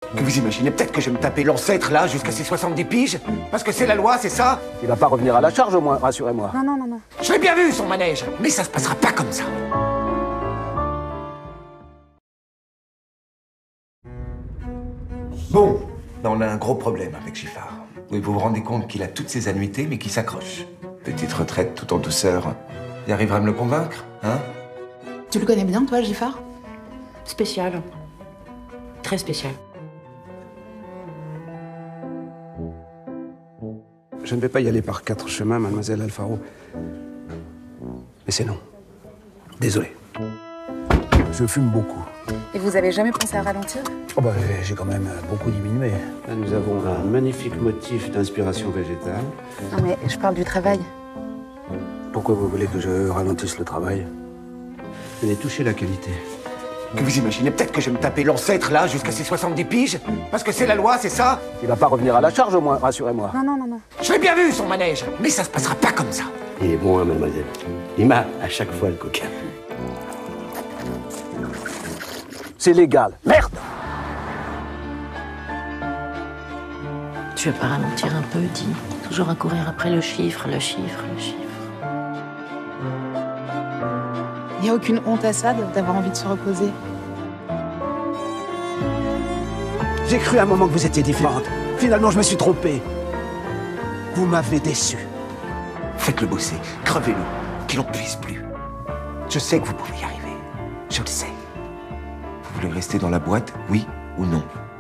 Vous imaginez peut-être que je vais me taper l'ancêtre là jusqu'à ses 70 piges? Parce que c'est la loi, c'est ça? Il va pas revenir à la charge au moins, rassurez-moi. Non, non, non, non. Je l'ai bien vu son manège, mais ça se passera pas comme ça. Bon, on a un gros problème avec Giffard. Oui, vous vous rendez compte qu'il a toutes ses annuités, mais qu'il s'accroche. Petite retraite tout en douceur. Il arrivera à me le convaincre, hein? Tu le connais bien, toi, Giffard? Spécial. Très spécial. Je ne vais pas y aller par 4 chemins, mademoiselle Alfaro. Mais c'est non. Désolé. Je fume beaucoup. Et vous avez jamais pensé à ralentir? Oh bah, j'ai quand même beaucoup diminué. Là, nous avons un magnifique motif d'inspiration végétale. Non, mais je parle du travail. Pourquoi vous voulez que je ralentisse le travail? Venez toucher la qualité. Vous imaginez peut-être que je vais me taper l'ancêtre là jusqu'à ses 70 piges? Parce que c'est la loi, c'est ça? Il va pas revenir à la charge au moins, rassurez-moi. Non, non, non, non. Je l'ai bien vu son manège, mais ça se passera pas comme ça. Il est bon, hein, mademoiselle. Il m'a à chaque fois le coquin. C'est légal. Merde! Tu veux pas ralentir un peu, dis. Toujours à courir après le chiffre, le chiffre, le chiffre. Il n'y a aucune honte à ça d'avoir envie de se reposer. J'ai cru à un moment que vous étiez différente. Finalement, je me suis trompé. Vous m'avez déçu. Faites-le bosser, crevez-le, qu'il n'en puisse plus. Je sais que vous pouvez y arriver. Je le sais. Vous voulez rester dans la boîte, oui ou non?